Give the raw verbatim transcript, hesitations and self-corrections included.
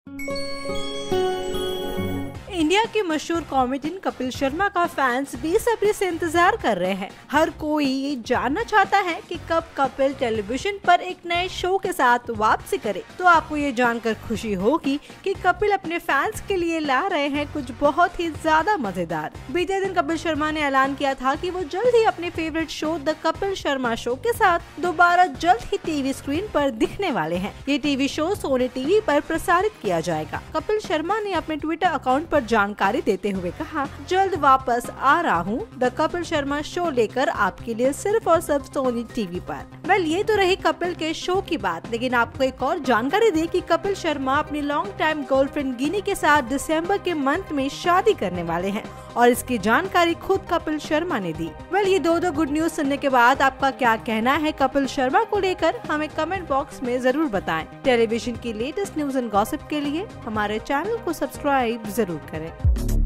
India के मशहूर comedian Kapil Sharma का फैंस बेसब्री से इंतजार कर रहे हैं। हर कोई ये जानना चाहता है कि कब कपिल टेलीविजन पर एक नए शो के साथ वापसी करे। तो आपको ये जानकर खुशी होगी कि कपिल अपने फैंस के लिए ला रहे हैं कुछ बहुत ही ज्यादा मजेदार। बीते दिन कपिल शर्मा ने ऐलान किया था कि वो जल्द ही अपने favourite show the Kapil Sharma show के साथ दोबारा जल्द ही टीवी स्क्रीन पर दिखने वाले हैं। ये टीवी शो सोनी टीवी पर प्रसारित किया जाएगा। कपिल शर्मा ने अपने ट्विटर अकाउंट पर जानकारी देते हुए कहा, जल्द वापस आ रहा हूँ द कपिल शर्मा शो लेकर आपके लिए सिर्फ और सिर्फ सोनी टीवी पर। वेल ये तो रही कपिल के शो की बात, लेकिन आपको एक और जानकारी दी कि कपिल शर्मा अपनी लॉन्ग टाइम गर्लफ्रेंड गिनी के साथ दिसंबर के मंथ में शादी करने वाले हैं और इसकी जानकारी खुद कपिल शर्मा ने दी। वेल ये दो दो गुड न्यूज सुनने के बाद आपका क्या कहना है कपिल शर्मा को लेकर, हमें कमेंट बॉक्स में जरूर बताएं। टेलीविजन की लेटेस्ट न्यूज एंड गॉसिप के लिए हमारे चैनल को सब्सक्राइब जरूर करें।